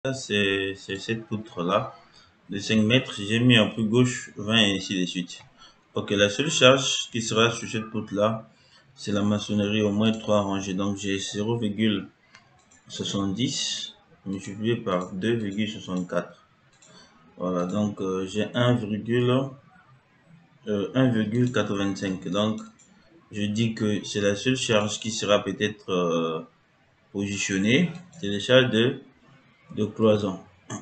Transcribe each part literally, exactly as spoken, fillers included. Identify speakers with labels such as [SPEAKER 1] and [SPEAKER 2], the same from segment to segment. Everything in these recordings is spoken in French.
[SPEAKER 1] c'est cette poutre là de cinq mètres. J'ai mis en plus gauche vingt et ainsi de suite. Ok, la seule charge qui sera sur cette poutre là, c'est la maçonnerie au moins trois rangées. Donc j'ai zéro virgule soixante-dix multiplié par deux virgule soixante-quatre. Voilà, donc euh, j'ai un virgule quatre-vingt-cinq. Donc je dis que c'est la seule charge qui sera peut-être euh, positionnée. C'est les charges de, de cloison.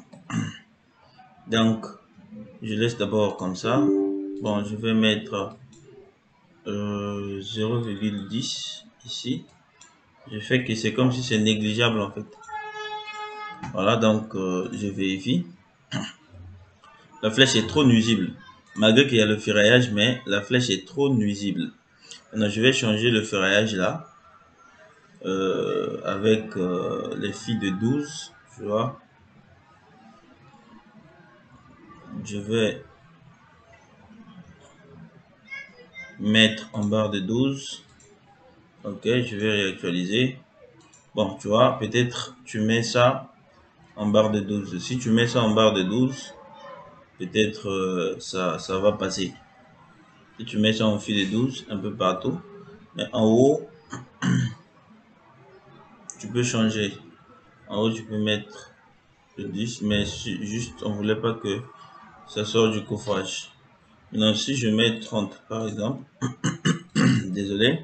[SPEAKER 1] Donc je laisse d'abord comme ça. Bon, je vais mettre euh, zéro virgule dix ici. Je fais que c'est comme si c'est négligeable en fait. Voilà, donc euh, je vérifie. La flèche est trop nuisible. Malgré qu'il y a le ferraillage, mais la flèche est trop nuisible. Maintenant, je vais changer le ferraillage là. Euh, avec euh, les fils de douze. Tu vois. Je vais mettre en barre de douze. Ok, je vais réactualiser. Bon, tu vois, peut-être tu mets ça en barre de douze. Si tu mets ça en barre de douze, peut-être euh, ça, ça va passer. Si tu mets ça en fil de douze un peu partout, mais en haut, tu peux changer. En haut, tu peux mettre le dix, mais juste, on voulait pas que ça sorte du coffrage. Maintenant, si je mets trente, par exemple, désolé,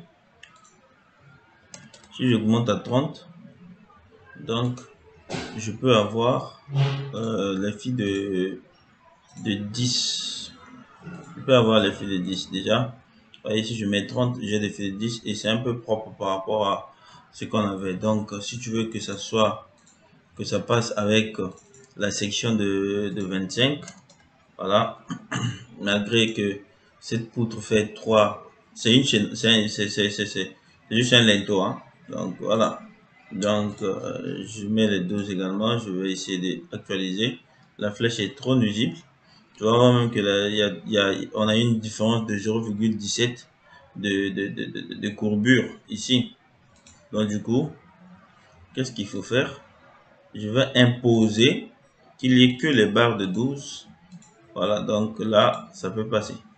[SPEAKER 1] si j'augmente à trente, donc, je peux avoir euh, les fils de, de dix. Je peux avoir les fils de dix déjà. Voyez, si je mets trente, j'ai des fils de dix et c'est un peu propre par rapport à ce qu'on avait. Donc, si tu veux que ça soit, que ça passe avec la section de, de vingt-cinq, voilà, malgré que cette poutre fait trois, c'est une chaîne, c'est c'est c'est c'est juste un linteau, hein. Donc voilà. Donc euh, je mets les douze également. Je vais essayer d'actualiser. La flèche est trop nuisible. Tu vas voir même que là, il y a, il y a, on a une différence de zéro virgule dix-sept de, de, de, de, de courbure ici. Donc du coup, qu'est-ce qu'il faut faire? Je vais imposer qu'il n'y ait que les barres de douze. Voilà, donc là, ça peut passer.